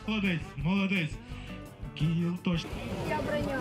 Молодець, молодець. Кирил точно. Я броня.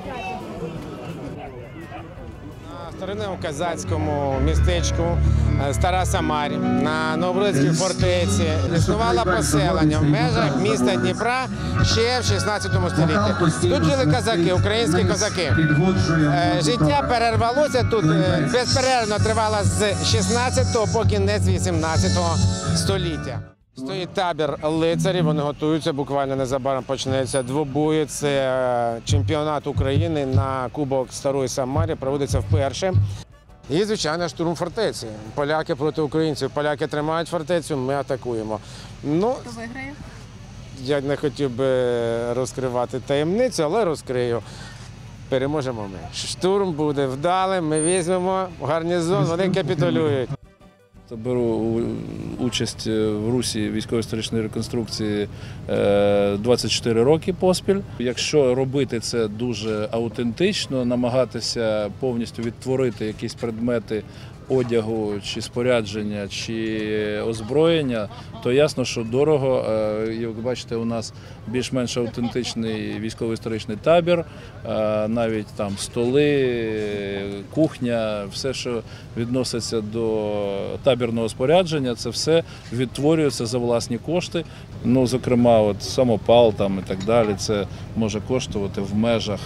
На старинному козацькому містечку Стара Самарь на Новобродській фортеці існувало поселення в межах міста Дніпра ще в 16 столітті. Тут жили козаки, українські козаки. Життя перервалося тут, безперервно тривало з 16 по кінець 18 століття. Стоїть табір лицарів, вони готуються, буквально незабаром почнеться двобої. Це чемпіонат України на Кубок Старої Самари, проводиться вперше. І, звичайно, штурм фортеці. Поляки проти українців. Поляки тримають фортецю, ми атакуємо. Ну, Хто виграє? я не хотів би розкривати таємницю, але розкрию. Переможемо ми. Штурм буде вдалим, ми візьмемо гарнізон, вони капітулюють. Беру участь в русі військово-історичної реконструкції 24 роки поспіль. Якщо робити це дуже аутентично, намагатися повністю відтворити якісь предмети одягу, чи спорядження, чи озброєння, то ясно, що дорого. Як бачите, у нас більш-менш аутентичний військово-історичний табір, навіть там столи, кухня, все, що відноситься до табірного спорядження, це все відтворюється за власні кошти. Ну, зокрема, от самопал там і так далі, це може коштувати в межах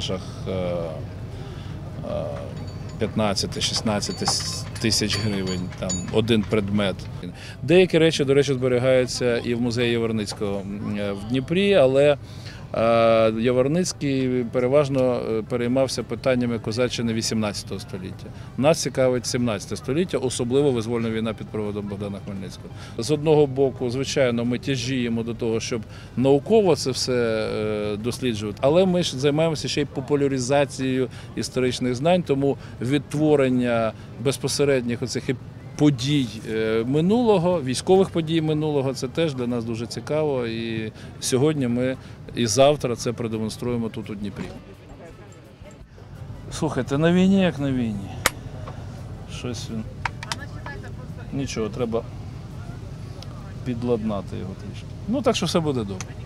15-16 тисяч гривень, там, один предмет. Деякі речі, до речі, зберігаються і в музеї Яворницького в Дніпрі, але Яворницький переважно переймався питаннями козаччини 18 століття. Нас цікавить 17 століття, особливо визвольна війна під проводом Богдана Хмельницького. З одного боку, звичайно, ми тяжіємо до того, щоб науково це все досліджувати, але ми ж займаємося ще й популяризацією історичних знань, тому відтворення безпосередніх оцих подій минулого, військових подій минулого, це теж для нас дуже цікаво. І сьогодні ми і завтра це продемонструємо тут у Дніпрі. Слухайте, на війні як на війні. Щось він. Нічого, треба підладнати його трішки. Ну так що все буде добре.